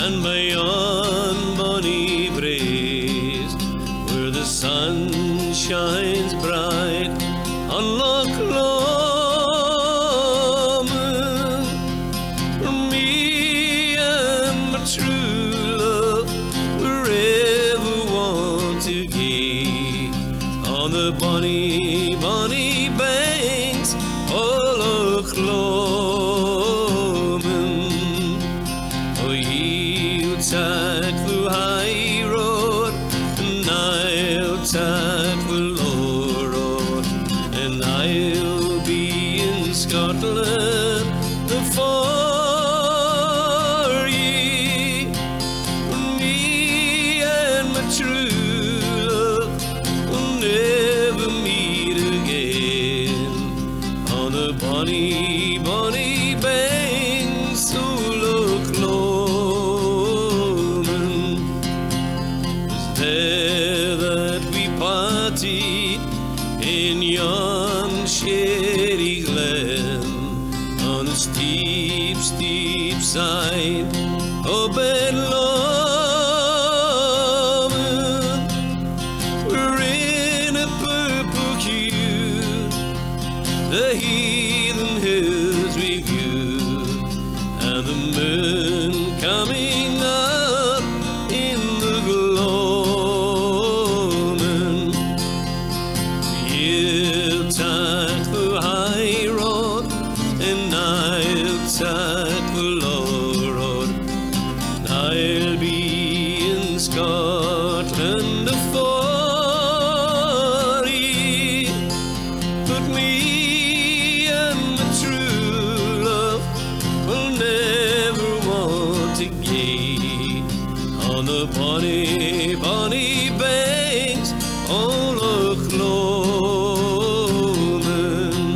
and by yon bonny braes, where the sun shines bright on Loch Lomond, for me and my true love wherever want to gae, on the bonny, bonny banks of Loch Lomond. Oh, ye'll take the high road, and I'll take the low road, and I'll be in Scotland for ye. Me and my true love will never meet again, on the bonny, bonny banks of Loch Lomond. 'Twas there that we parted in yon shady glen, on the steep, steep side of Ben Lomond. We're in a purple hue, the heathen hills we view, and the moon coming up in the gloaming. You'll take the high road, and I'll take the low road, and I'll be in Scotland for ye. But me and my true love will never want to gae, on the bonny, bonny banks of Loch Lomond.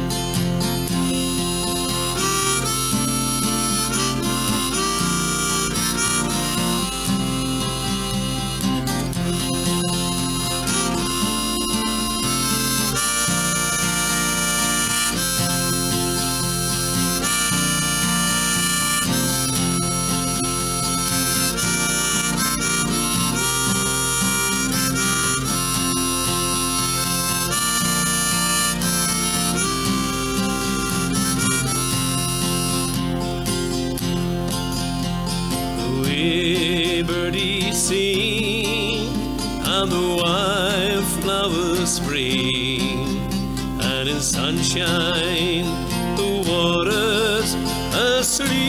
Birdies sing, and the wildflowers spring, and in sunshine the waters are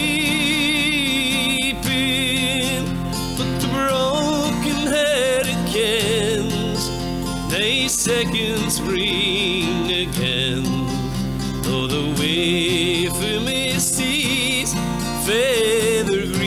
sleeping. But the broken-hearted kens, they second spring again, though the way for misty's feather green.